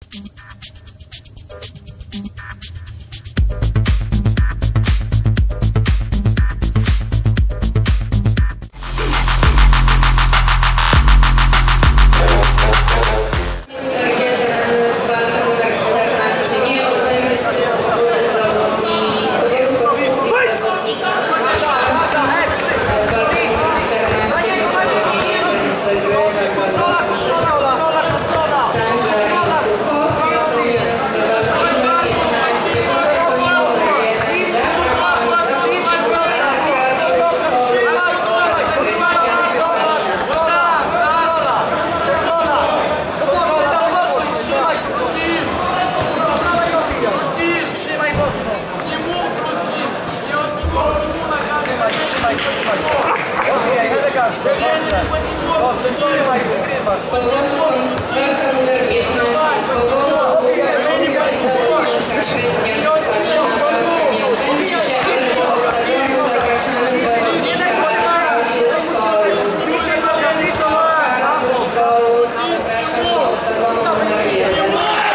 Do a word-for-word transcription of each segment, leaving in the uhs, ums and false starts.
Z powodu walka numer piętnaście, z powodu uwolnienia zawodnika kwestia spalina walka nie odbędzie się, ale do oktagonu zapraszamy zawodnika Arkadiusz Golus. Arkadiusz Golus zapraszam do oktagonu numer jeden.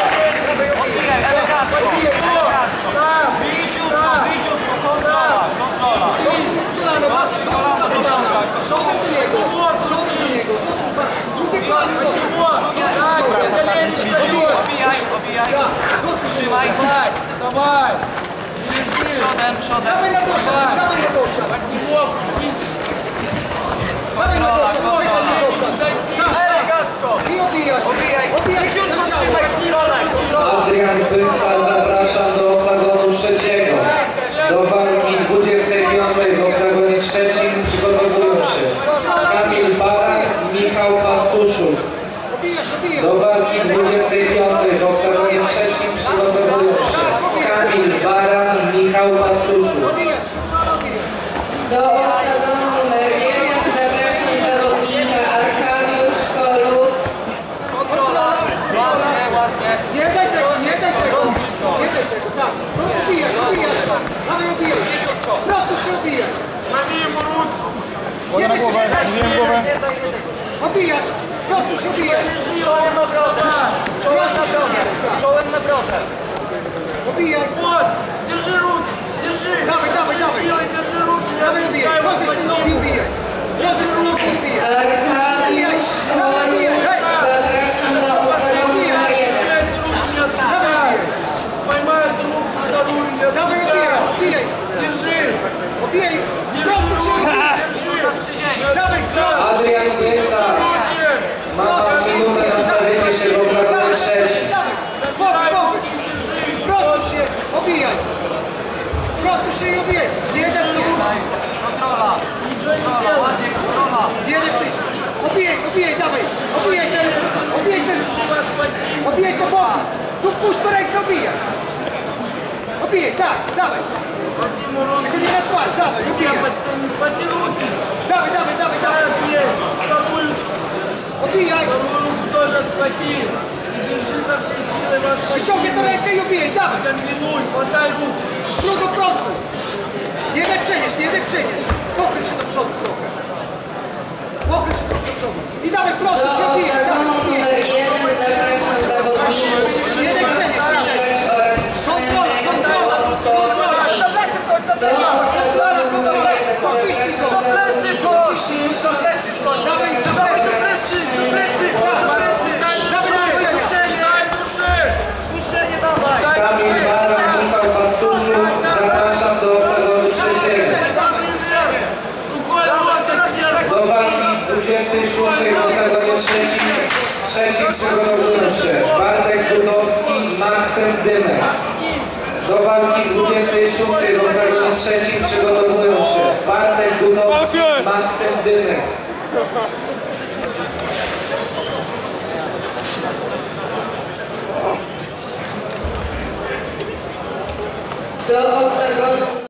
Bliziutko, bliziutko, kontrola, kontrola. Kolano do biodra, przodem do niego, przodem do niego. Obijaj, obijaj. Trzymaj. Wstawaj. Przodem, przodem. Dawaj na gościa, dawaj na gościa. Kontrola, kontrola. Elegancko. I obijasz. Obijaj. Obijaj. Bliziutko trzymaj, kontrolę, kontrola. Adrian Bycha, zapraszam do oktagonu trzeciego. Do walki dwudziestej piątej w oktagonie trzecim przygotowują się Kamil Barak i Michał Pastuszuk. Do walki dwudziestej piątej w oktagonie trzecim przygotowują się Kamil Barak i Michał Pastuszuk. Do oktagonu numer jeden zapraszam zawodnika Arkadiusz Golus. Kontrola. Ładnie, ładnie. Nie daj tego, nie daj tego. Nie daj tego, tak. No obijasz, obijasz. Dawaj obijaj. Prosto się obijaj. Nie na głowę, nie na głowę. Obijasz. Prosto się obijaj. Czołem na brodę. Czołem na brodę. Czołem na brodę. Obijaj. Вот, держи руки, держи. Dawaj, dawaj, dawaj. Силой держи руки. Dawaj obijaj. Rozejść się nogi obijaj. Rozejść się nogi obijaj. Arkadiusz Golus zapraszam do oktagonu numer jeden. Поймай руку, вторую, не Dawaj obijaj. Obijaj. держи. Obijaj. Prosto się obijaj. Dawaj, prosto. Adrian Bycha ma pan minutę na stawienie się w oktagonie trzecim. Dawaj. Prosto. Prosto się obijaj. Prosto się i obijaj. Jeden przyjść. Kontrola. Kontrola, ładnie, kontrola. Jeden przyjść. Obijaj, obijaj, dawaj. Obijaj ten. Obijaj ten. Obijaj to boki. Tu puść to rękę, obijaj. Obijaj, tak, dawaj. Tylko nie na twarz, dawaj, obijaj. Схвати руки. Dawaj, dawaj, dawaj, dawaj. Так есть. Вторую, Obijaj. вторую руку тоже схвати. И держи со всей силой вас Wyciągaj to rękę i obijaj, dawaj. Комбинуй, хватай руку. Drugą prostą. Jeden przenieść, jeden przenieść. Pokryć się do przodu trochę. Pokryć się trochę do przodu. I dawaj Do prosto się obijaj, oktagonu dawaj. numer jeden zapraszam zawodników Krzysztof Ścigacz oraz Przemek Wołodkowski. Do oktagonu numer jeden zapraszam zawodników Krzysztof Dawaj, Ścigacz dawaj, do oraz plecy, do Przemek plecy. Wołodkowski. Dawaj, do plecy. Puszczenie, dawaj. Kamil Barak i Michał Pastuszuk, zapraszam do oktagonu trzeciego. Do walki dwudziestej szóstej w oktagonie trzecim, trzecim przygotowują się Bartek Budowski i Maksym Dymek. Do walki dwudziestej szóstej w oktagonie trzecim przygotowują się Bartek Budowski i Maksym Dymek. Do oktagonu